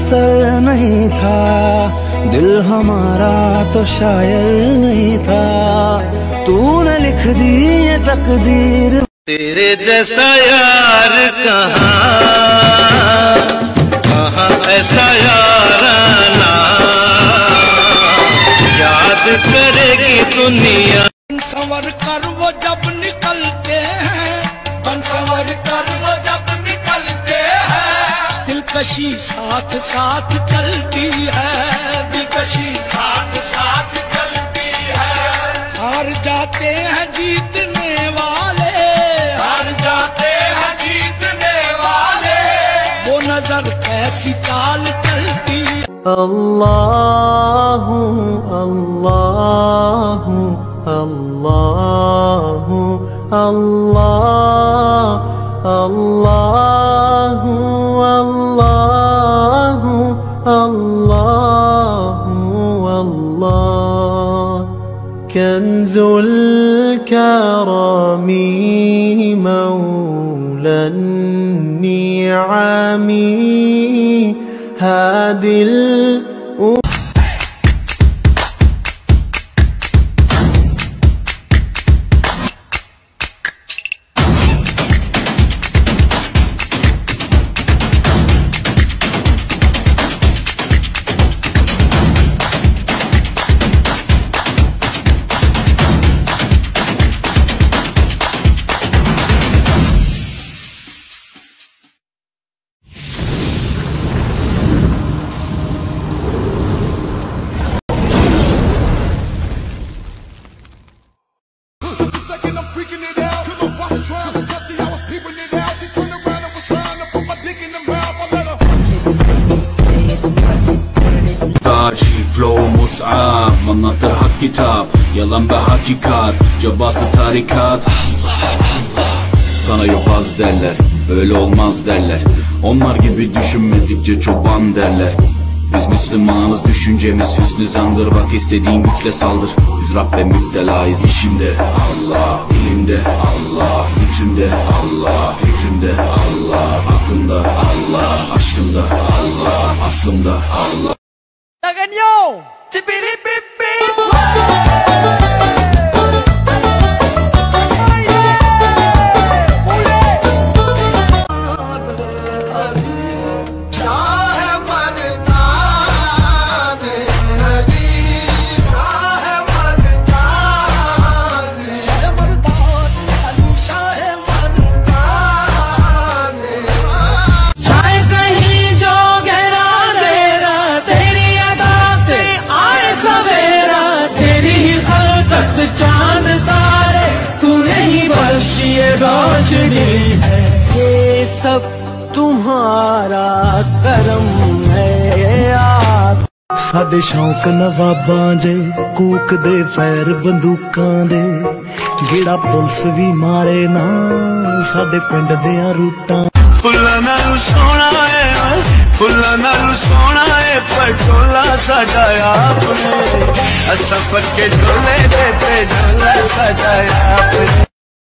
मुयस्सर नहीं था, दिल हमारा तो शायर नहीं था। तूने लिख दी ये तकदीर। तेरे जैसा यार कहाँ ऐसा याराना, याद करेगी दुनिया। संवर कर वो जब निकलते हैं, संवर कर वो जब निकलते हैं। दिलकशी साथ साथ चलती है, दिलकशी साथ साथ चलती है। हार जाते हैं जीतने वाले, हार जाते हैं जीतने वाले। वो नजर कैसी चाल चलती है। अल्लाहु अल्लाहु अल्लाहु अल्लाह अल्लाहु अल्लाहु अल्लाहु अल्लाह। कंजुल करमी मौलन निआमी हादिल। Flow mus'ab, manatırha kitap, yalan ve hakikat, cabası tarikat. Sana yobaz derler, öyle olmaz derler. Onlar gibi düşünmedikçe çoban derler. Biz Müslümanız, düşüncemiz hüsnü zandır. Bak istediğin güçle saldır. Biz Rabbe müptelayız. İşimde Allah, dilimde Allah, zikrimde Allah, fikrimde Allah, aklımda Allah, aşkımda Allah, aslımda Allah. Yo! रोशनी है ये सब तुम्हारा करम है। साडे शौक नवाबां जे कूक दे fair बंदूकां दे, गेड़ा पुलिस भी मारे ना साडे पिंड दियां रूटां। फुल्लां नालों सोहना है, फुल्लां नालों सोहना है पटोला साडा आप ने। असां पक्के ढोले दे ते ढोला साडा आप ने।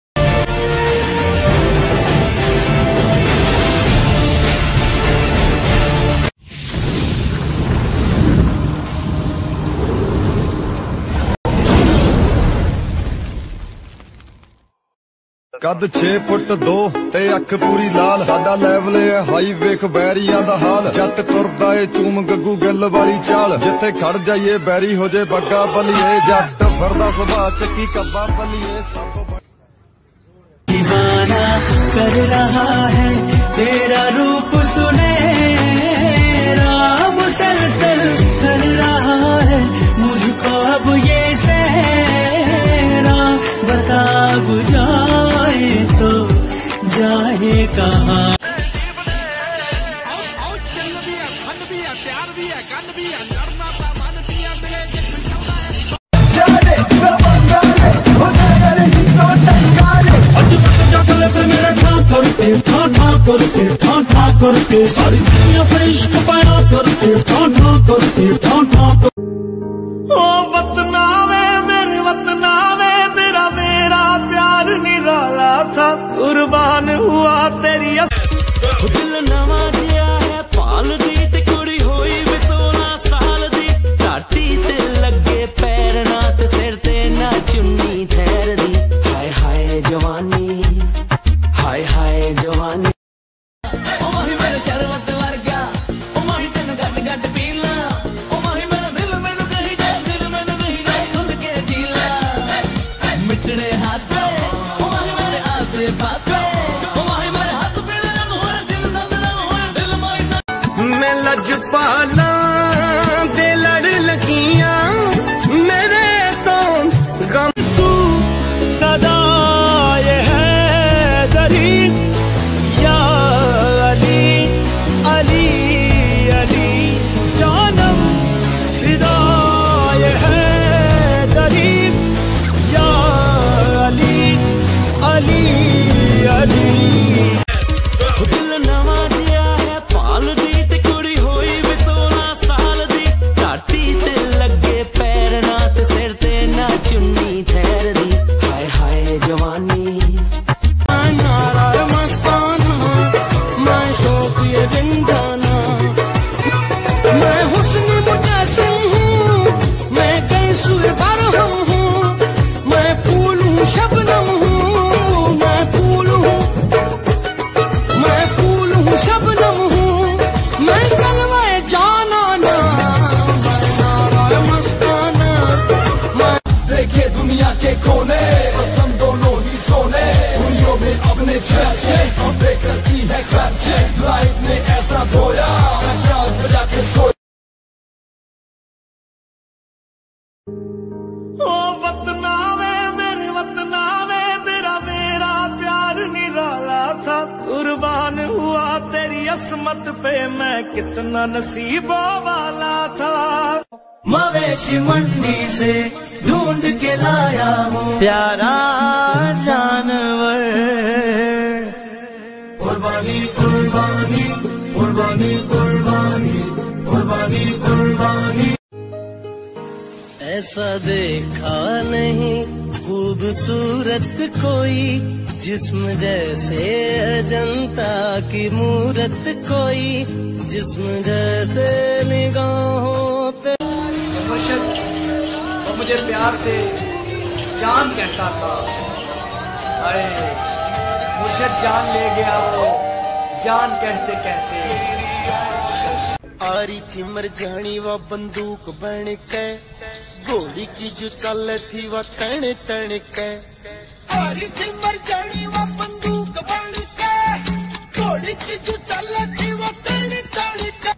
कद 6 फुट 2 ते अख पूरी लाल, साडा लेवल है हाई वेख बैरियां दा हाल। जट तुरदा ए चूम गग्गू गिल वाली चाल, जिथे खड़ जाइए बैरी हो जे बग्गा बलिए। जट फिरदा सुभा चक्की कब्बा बलिए। दीवाना कर रहा है तेरा रूप सुनहरा, मुसलसल कर रहा है मुझको अब ये सहरा। बता बुझाए तो जाए कहाँ। करते सारी दुनिया से इश्क बयां करते ओ वतना में मेरे वतना में तेरा मेरा प्यार निराला था, कुर्बान हुआ तेरी। दिल नवा दिया है पाल दी ते कुड़ी हो पे मैं कितना नसीबों वाला था। मवेशी मंडी से ढूंढ के लाया हूँ प्यारा जानवर। कुर्बानी कुर्बानी कुर्बानी कुर्बानी कुर्बानी कुर्बानी। ऐसा देखा नहीं खूबसूरत कोई, जिस्म जैसे अजंता की मूरत कोई, जिस्म जैसे निगाहों पे। मुर्शिद वो मुझे प्यार से जान कहता था, अरे मुर्शिद जान ले गया वो जान कहते कहते। आ रही थी मर जानी वो बंदूक बन के, गोली की जो चल थी वो तण तण के। आ रही थी मर जानी वो बंदूक बन के, गोली की जो चल थी वो तण तण के।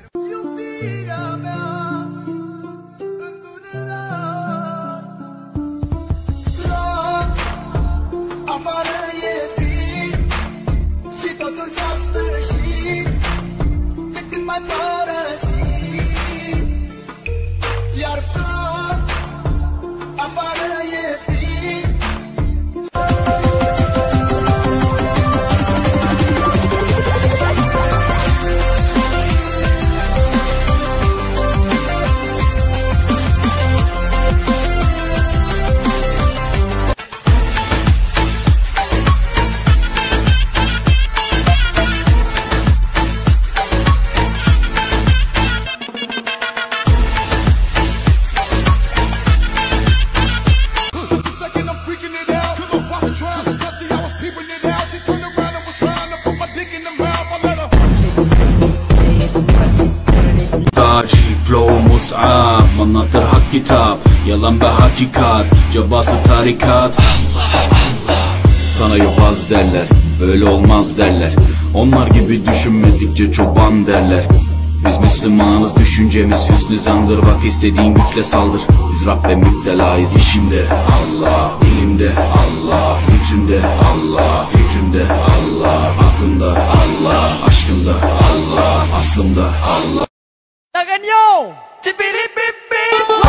Flow mus'ab, manatır hak kitap, yalan ve hakikat, cabası tarikat. Sana yobaz derler, öyle olmaz derler. Onlar gibi düşünmedikçe çoban derler. Biz Müslümanız, düşüncemiz hüsnü zandır. Bak istediğin güçle saldır. Biz Rabbe müptelayız. İşimde Allah, dilimde Allah, zikrimde Allah, fikrimde Allah, aklımda Allah, aşkımda Allah, aslımda Allah. Yo! Tippity bip bip!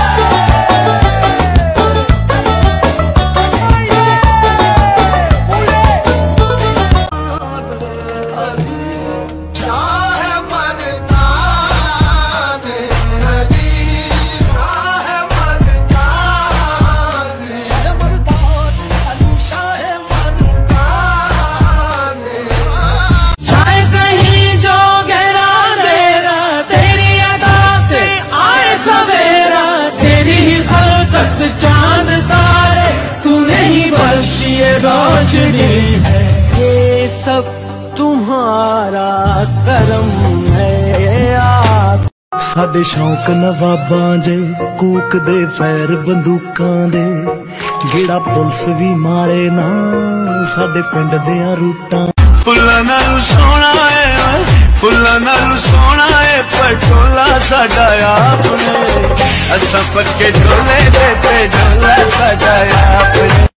रोशनी है ये सब तुम्हारा करम है आप। साडे शौक नवाबां जे कूक दे फैर बंदूकां दे, गेड़ा पुलिस भी मारे ना साडे पिंड दे रूटां। फुल्लां नाल सोहना है, फुल्लां नाल सोहना है पटोला साडा आपने, असां पक्के ढोले दे ते ढोला साडा आपने।